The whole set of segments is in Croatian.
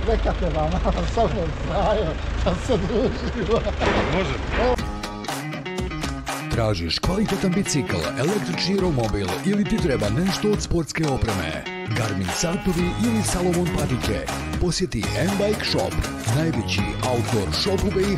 Rekate vam, sa mnom trajo, da se družimo. Može. Tražiš kvalitetan bicikl, električni romobil ili ti treba nešto od sportske opreme? Garmin satovi ili Salomon patike? Posjeti M-Bike Shop, najveći outdoor shop u BiH.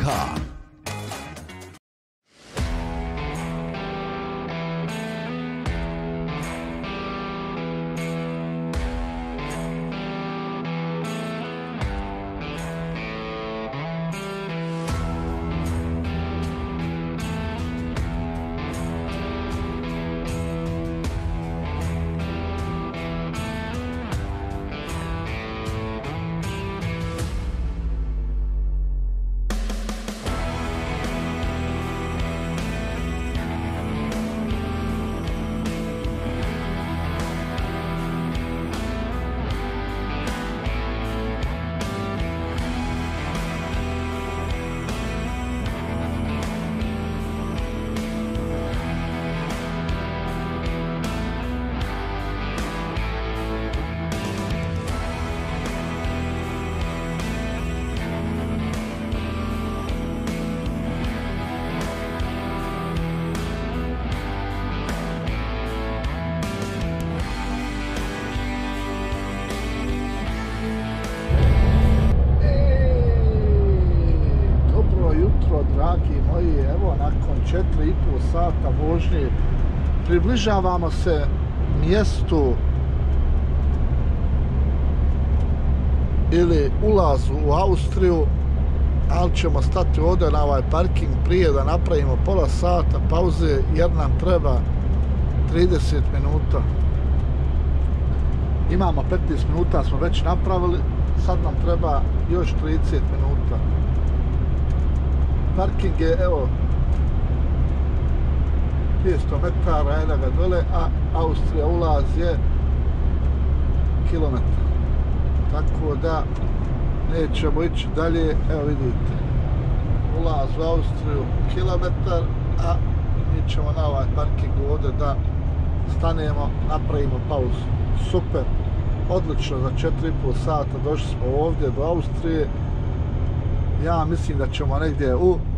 Dragi moji, evo nakon 4,5 sata vožnje približavamo se mjestu ili ulazu u Austriju, ali ćemo stati ovdje na ovaj parking prije da napravimo pola sata pauze jer nam treba 30 minuta. Imamo 15 minuta, smo već napravili, sad nam treba još 30 minuta. Parking je, evo, 200 metara, eno ga dole, a Austrija ulaz je kilometar. Tako da nećemo ići dalje, evo vidite, ulaz u Austriju kilometar, a mi ćemo na ovaj parking ovdje da stanemo, napravimo pauzu. Super, odlično, za 4,5 sata došli smo ovdje do Austrije. Ja mislim da ćemo negdje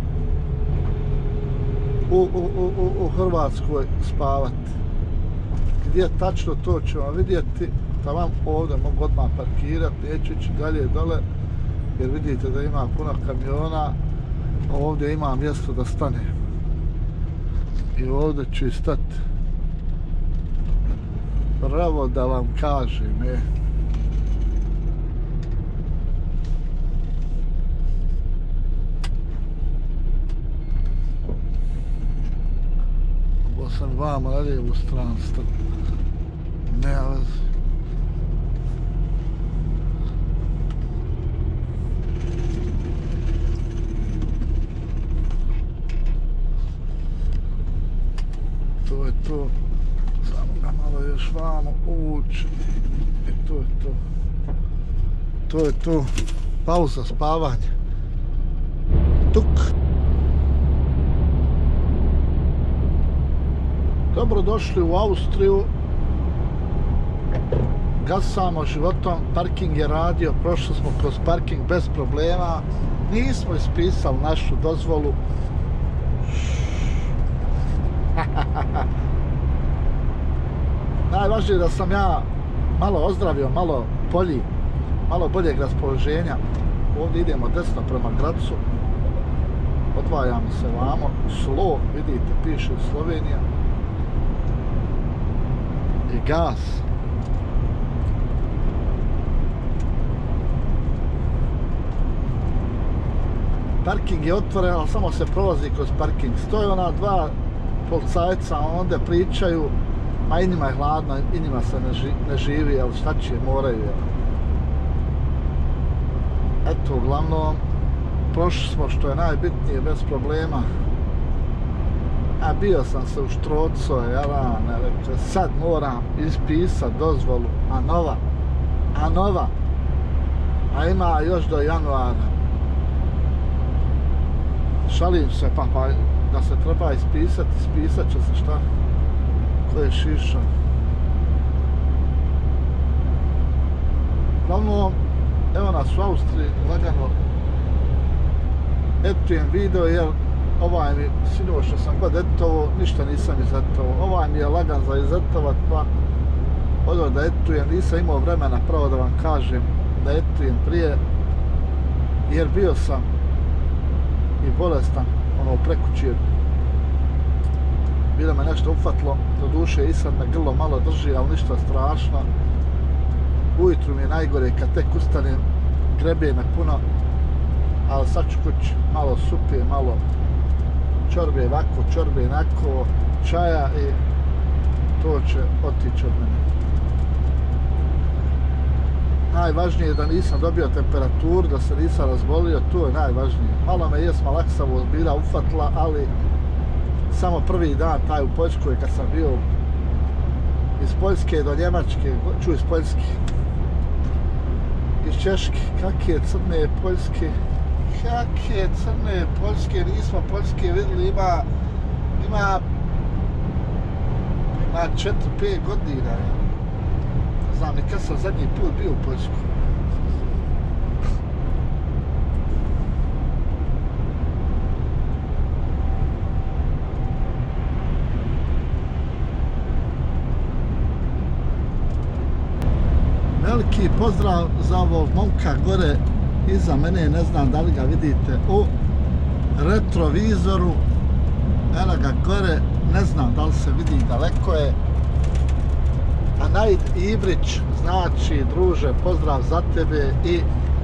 u Hrvatskoj spavati. Gdje tačno to ćemo vidjeti, da vam ovdje mogu odmah parkirati, neću ići dalje dole, jer vidite da ima puno kamiona, ovdje ima mjesto da stane. I ovdje ću i stati. Bravo da vam kažem, sam vamo na lijevu stranu stati. Ne veze. To je to. Samo ga malo još vamo uvući. I to je to. To je to. Pauza, spavanje. Tuk. Dobro došli u Austriju. Gasamo životom, parking je radio, prošli smo kroz parking bez problema. Nismo ispisali našu dozvolu. Najvažnije je da sam ja malo ozdravio, malo boljeg raspoloženja. Ovdje idemo desno prema Gracu. Odvajamo se vamo, slow, vidite, piše Slovenija. I gas. Parking je otvoren, ali samo se prolazi kroz parking. Stoje ona dva policajca, onda pričaju, ma i njima je hladno, i njima se ne živi, ali šta će, moraju. Eto, uglavnom, prošli smo što je najbitnije bez problema. A bio sam se u štroco, jelane, rekao, sad moram ispisat dozvolu, a nova, a ima još do januara. Šalim se, pa da se treba ispisat će se šta, ko je šiša. Uglavnom, Evo nas u Austriji, lagano editujem video jer ovaj mi, sinovo što sam god editovo, ništa nisam izeditovo. Ovaj mi je lagan za izeditovat, pa odmah da editujem, nisam imao vremena pravo da vam kažem da editujem prije, jer bio sam i bolestan, prekući. Bilo me nešto ufatlo, do duše i sad me grlo malo drži, ali ništa strašno. Ujutru mi je najgore kad tek ustanem, grebe me puno, ali sad ću kući, malo supe, malo čorbe ovako, čorbe onako, čaja i to će otići od mene. Najvažnije je da nisam dobio temperaturu, da se nisam razbolio, to je najvažnije. Malo me jesma laksavo bila ufatla, ali samo prvi dan taj u Poljskoj kad sam bio iz Poljske do Njemačke, čuj iz Poljske, iz Češke, kakve crne Poljske, kakve crne Poljske, nismo Poljske vidjeli, ima 4-5 godina, ne znam ni kad sam zadnji put bio u Poljsku. Veliki pozdrav za ovog momka gore iza mene, ne znam da li ga vidite u retrovizoru. Evo ga gore, ne znam da li se vidi, daleko je. Anaid Ibrić, znači druže, pozdrav za tebe. I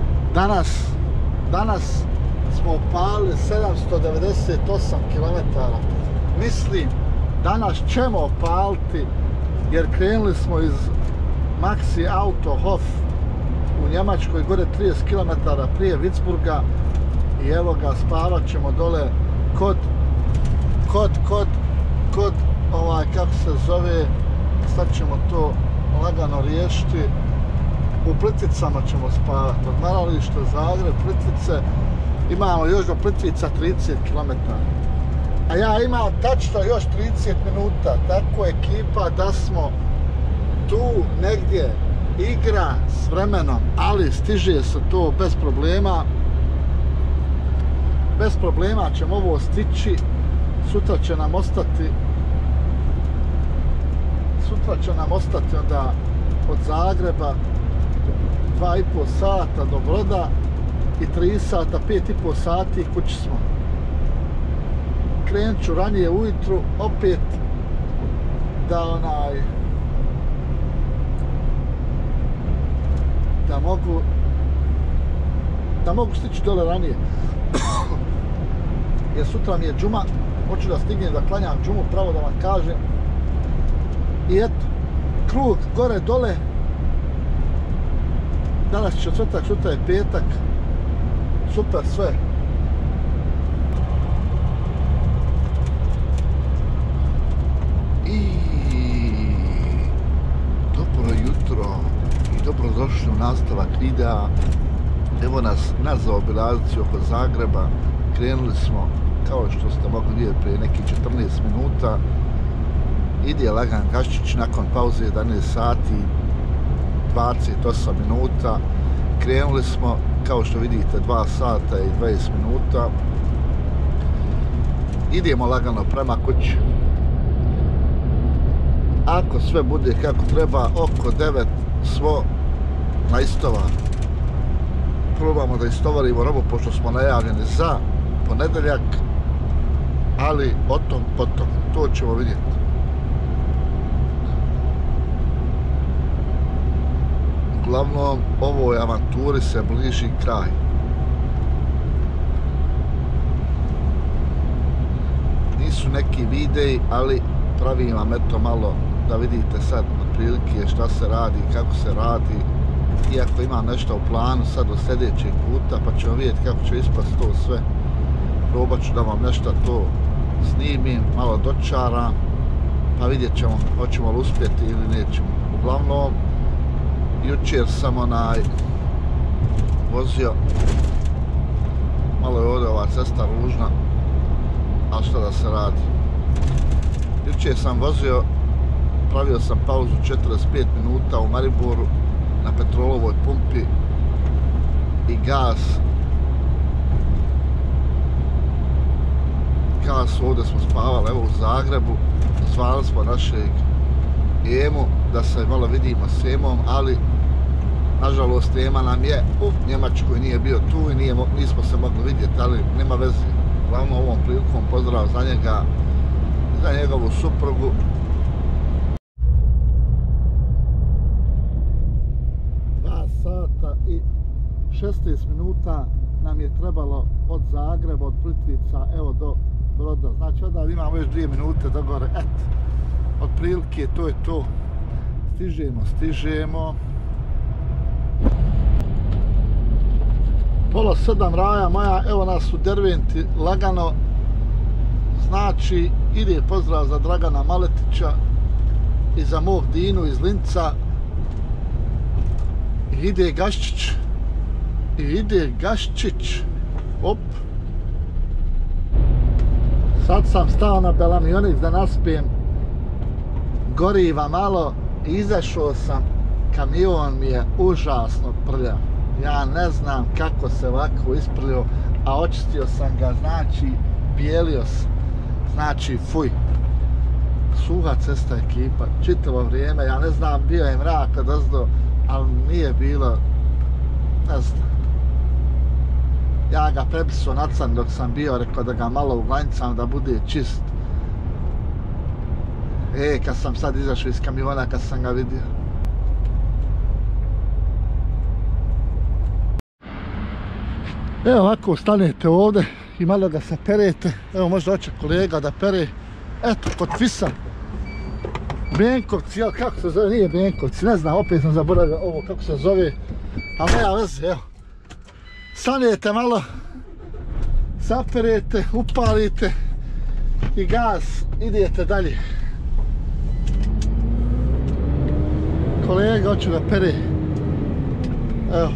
danas smo opalili 798 km. Mislim, danas ćemo opaliti jer krenuli smo iz Maxi Auto Hof u Njemačkoj, gore 30 km prije Würzburga i evo ga, spavat ćemo dole kod kako se zove, sad ćemo to lagano riješiti, u Plitvicama ćemo spavati, odmaralište Zagreb, Plitvice, imamo još do Plitvica 30 km, a ja imam tačno još 30 minuta, tako ekipa da smo tu negdje, igra s vremenom, ali stiže se to bez problema. Bez problema ćemo ovo stići. Sutra će nam ostati onda od Zagreba 2,5 sata do Broda i 3 sata, 5,5 sati i kući smo. Krenut ću ranije ujutru opet da mogu stići dole ranije. Jer sutra mi je džuma, hoću da stignem da klanjam džumu, pravo da vam kažem. I eto, krug gore dole. Danas je četvrtak, sutra je petak. Super sve. I dobro jutro i dobrodošli u nastavak videa. Evo nas na zaobilaznici oko Zagreba. Krenuli smo, kao što ste mogli vidjeti, prije nekih 14 minuta. Ide lagan gaščić nakon pauze 11 sati 28 minuta. Krenuli smo, kao što vidite, 2 sata i 20 minuta. Idemo lagano prema kući. Ako sve bude kako treba, oko 9 smo na istovar. Probamo da istovarimo robu, pošto smo najavljeni za ponedjeljak, ali o tom potom, to ćemo vidjeti. Uglavnom, ovoj avanturi se bliži kraj. Nisu neki videi, ali pravim vam eto malo da vidite sad otprilike šta se radi, kako se radi. Iako imam nešto u planu sad do sljedećeg puta, pa ćemo vidjeti kako će ispast to sve. Probat ću da vam nešto to snimim, malo dočaram, pa vidjet ćemo hoćemo li uspjeti ili nećemo. Uglavnom, jučer sam vozio, malo je ovdje ova cesta ružna, ali šta da se radi. Jučer sam vozio, pravio sam pauzu 45 minuta u Mariboru na petrolovoj pumpi i gas. Ovdje smo spavali, evo u Zagrebu, zvali smo našeg Emu da se malo vidimo s Emom, ali nažalost Ema nam je u Njemačkoj, nije bio tu i nismo se mogli vidjeti, ali nema veze. Glavno ovom prilikom pozdrav za njega i za njegovu suprugu. Sata i 16 minuta nam je trebalo od Zagreba, od Plitvica, evo do Broda. Znači onda imamo još 2 minute do gore. Eto, otprilike to je to. Stižemo. Pola 7 raja moja, evo nas u Derventi lagano. Znači ide pozdrav za Dragana Maletića i za mog Dinu iz Linca. Ide Gaščić. Op. Sad sam stao na Belamionik da naspijem goriva malo i izašao sam. Kamion mi je užasno prljav. Ja ne znam kako se ovako isprljio, a očistio sam ga, znači bijelio sam. Znači fuj. Suha cesta ekipa, čitavo vrijeme, ja ne znam, bio je mrak kad ozdo, ali nije bilo, ne znam. Ja ga prepisao na crn dok sam bio, rekao da ga malo uglancam da bude čist. Kad sam sad izašao iz kamiona, kad sam ga vidio. Evo ovako, stanete ovdje i malo ga saperete. Evo možda hoće kolega da pere. Eto, kod Fisa. Benkovci, kako se zove, nije Benkovci, ne znam, opet sam zaboravio ovo kako se zove. Ali nema veze, evo. Stanete malo, saperete, upalite i gas, idete dalje. Kolega hoće da pere. Evo.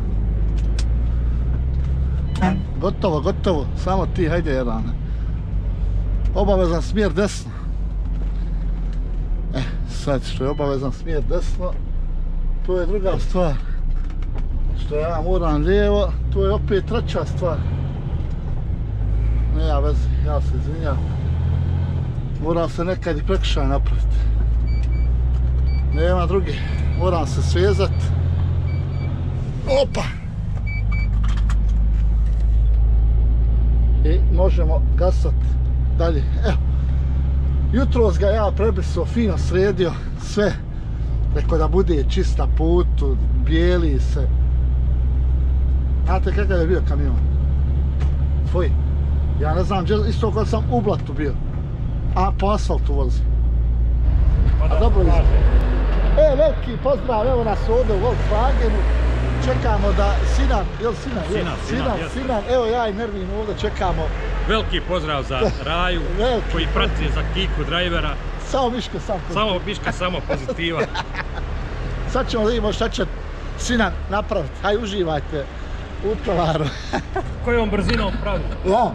Gotovo, samo ti, hajde jedan. Obavezan smjer desno. Sad što je obavezan smjer desno, to je druga stvar. Što ja moram lijevo, to je opet treća stvar. Nema veze, ja se izvinjam. Moram se nekad i prekršaj napraviti. Nema druge, moram se svezat. Opa! I možemo gasat dalje. Evo, jutros ga ja prebrisao, fino sredio sve. Rekao da bude čista put, bijeli se. Znate kakav je bio kamion? Fuj. Ja ne znam, isto kad sam u blatu bio. A po asfaltu vozi. A dobro izgleda. Veliki pozdrav, evo nas ovdje u Volkswagenu. Čekamo da Sinan, jel Sinan? Sinan, evo ja i Mervin ovdje čekamo. Veliki pozdrav za Raju, koji prati za Kiku drajvera. Samo Miška, samo pozitiva. Sad ćemo da vidimo šta će Sinan napraviti. Hajde, uživajte u tovaru. Kojom brzinom pravi? Ja.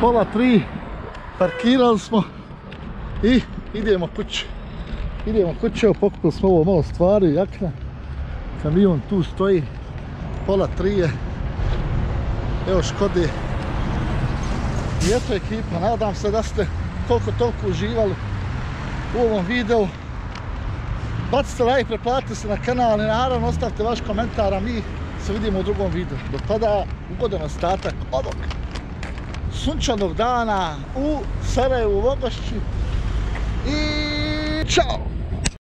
2:30, parkirali smo i idemo kući. Idemo kući, evo pokupili smo ovo malo stvari, jakna, kamion tu stoji, 2:30 je, evo Škode. I eto ekipa, nadam se da ste koliko toliko uživali u ovom videu. Bacite like, pretplatite se na kanal i naravno ostavite vaš komentar, a mi se vidimo u drugom videu. Do tada ugodan ostatak ovog sunčanog dana u Sarajevu, u Vogošći i čao!